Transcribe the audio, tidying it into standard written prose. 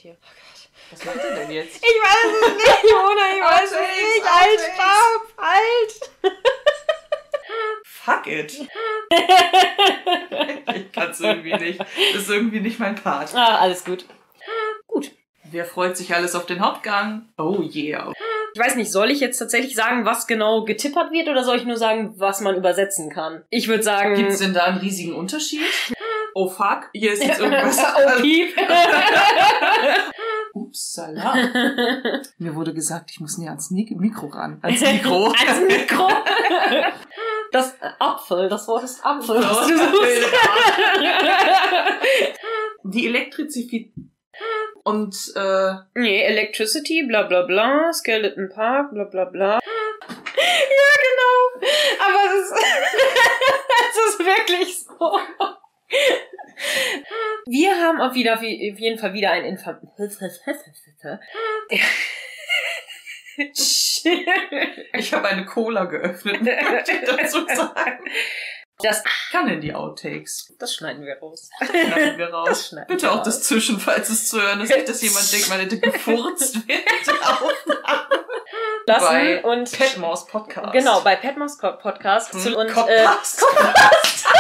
hier. Oh Gott. Was macht ihr denn jetzt? Ich weiß es nicht, Mona, ich weiß es nicht. Halt, stopp, Fuck it. Ich kann's irgendwie nicht. Das ist irgendwie nicht mein Part. alles gut. Gut. Wer freut sich alles auf den Hauptgang? Oh yeah. Ich weiß nicht, soll ich jetzt tatsächlich sagen, was genau getippert wird, oder soll ich nur sagen, was man übersetzen kann? Ich würde sagen... Gibt's denn da einen riesigen Unterschied? Oh fuck, hier ist jetzt irgendwas... Oh piep. Upsala. Mir wurde gesagt, ich muss näher ans Mikro ran. Ans Mikro. Ans Mikro. Das Apfel, das Wort ist Apfel, was du suchst. Die Elektrizität und Nee, Electricity, bla bla bla, Skeleton Park, bla bla bla. Ja, genau. Aber es ist wirklich so. Wir haben auf jeden Fall wieder ein ich habe eine Cola geöffnet, möchte ich dazu sagen. Das kann in die Outtakes. Das schneiden wir raus. Schneiden wir raus. Bitte auch das Zwischen, falls es zu hören ist. Nicht, dass jemand denkt, man hätte gefurzt während der Aufnahme. Bei und Petmaus Podcast. Genau, bei Petmaus Podcast. Und Kopast.